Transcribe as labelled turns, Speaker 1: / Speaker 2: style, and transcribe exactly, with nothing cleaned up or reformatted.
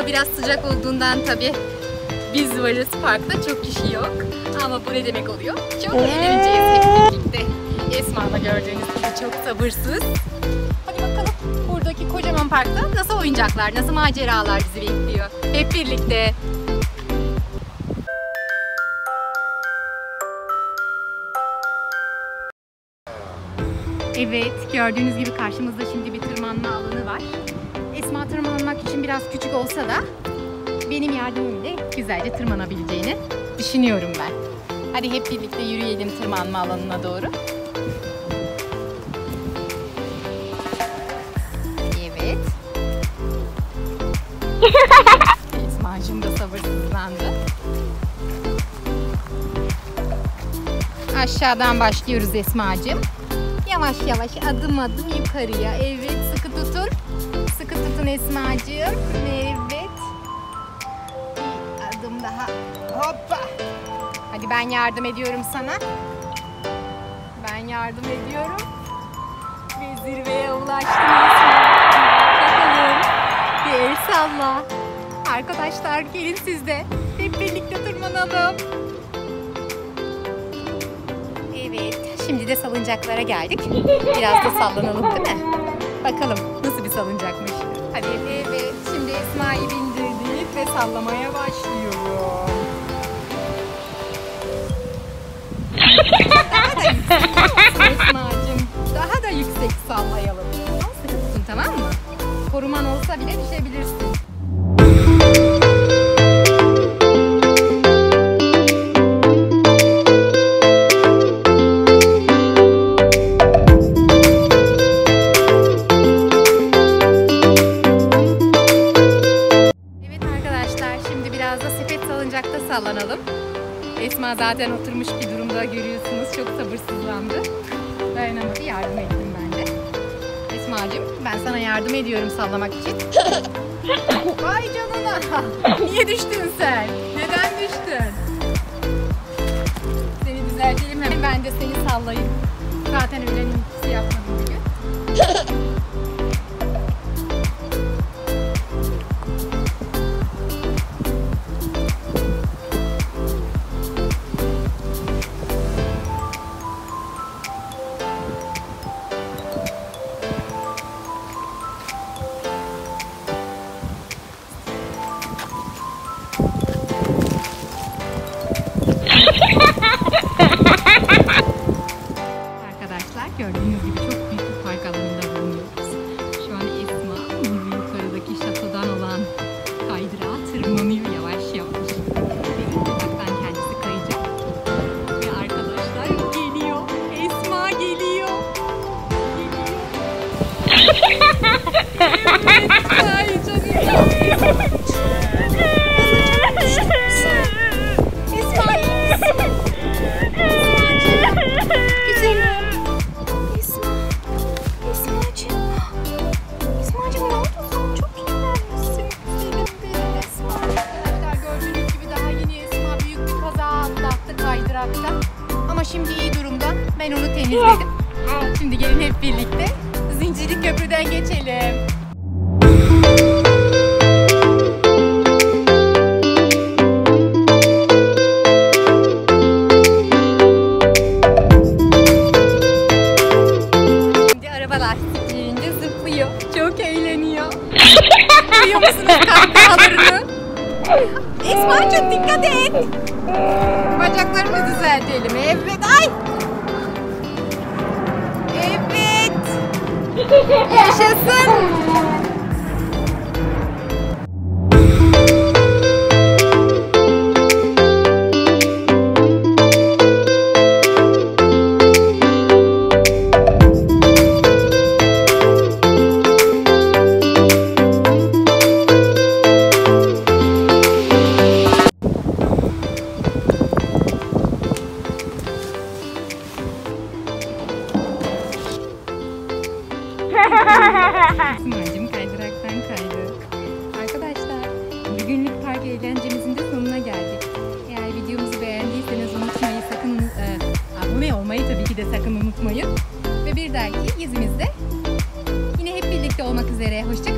Speaker 1: Hava biraz sıcak olduğundan tabii biz varız, parkta çok kişi yok. Ama bu ne demek oluyor? Çok eğleneceğiz hep birlikte. Esma da gördüğünüz gibi çok sabırsız. Hadi bakalım buradaki kocaman parkta nasıl oyuncaklar, nasıl maceralar bizi bekliyor. Hep birlikte. Evet, gördüğünüz gibi karşımızda şimdi bir tırmanma alanı var. Esma tırmanmak için biraz küçük olsa da benim yardımımla güzelce tırmanabileceğini düşünüyorum ben. Hadi hep birlikte yürüyelim tırmanma alanına doğru. Evet. Esma'cığım da sabırsızlandı. Aşağıdan başlıyoruz Esma'cığım. Yavaş yavaş adım adım yukarıya. Evet, sıkı tutun. Sıkı tutun Esma'cığım. Evet. Bir adım daha. Hoppa. Hadi ben yardım ediyorum sana. Ben yardım ediyorum. Ve zirveye ulaştım Esma. Bakalım. Bir el salla. Arkadaşlar gelin siz de. Hep birlikte tırmanalım. Evet. Şimdi de salıncaklara geldik. Biraz da sallanalım değil mi? Bakalım nasıl bir salıncakmış. Hadi evet. Şimdi Esma'yı bindirdik ve sallamaya başlıyorum. Daha da yüksek Esma'cığım. Daha da yüksek sallayalım. Sıkı tutun, tamam mı? Koruman olsa bile düşebilirsin. Sallanalım. Esma zaten oturmuş bir durumda, görüyorsunuz. Çok sabırsızlandı. Dayanamadı. Yardım ettim ben de. Esma'cığım, ben sana yardım ediyorum sallamak için. Vay canına. Niye düştün sen? Neden düştün? Seni düzeltelim hemen. Ben de seni sallayayım. Zaten öğlen uykusu yapmadım bugün. Arkadaşlar gördüğünüz gibi çok büyük bir park alanında bulunuyoruz. Şu an Esma yukarıdaki şatodan olan kaydırağa tırmanıyor yavaş yavaş. Ve ilk parktan kendisi kayacak. Ve arkadaşlar geliyor. Esma geliyor. Geliyor. Evet, ay canım. Ama şimdi iyi durumda. Ben onu temizledim. Şimdi gelin hep birlikte Zincirli Köprü'den geçelim. Şimdi araba lastiklerince zıplıyor. Çok eğleniyor. Duyuyor musunuz kahkahalarını? Esma'cığım dikkat et. Bacaklarını düzeltelim. Evet. Ay. Evet. Yaşasın. Esma'cığım kaydıraktan kaydı. Arkadaşlar, bugünlük park eğlencemizin de sonuna geldik. Eğer videomuzu beğendiyseniz unutmayın, sakın e, abone olmayı tabii ki de sakın unutmayın. Ve bir dahaki gezimizde yine hep birlikte olmak üzere. Hoşça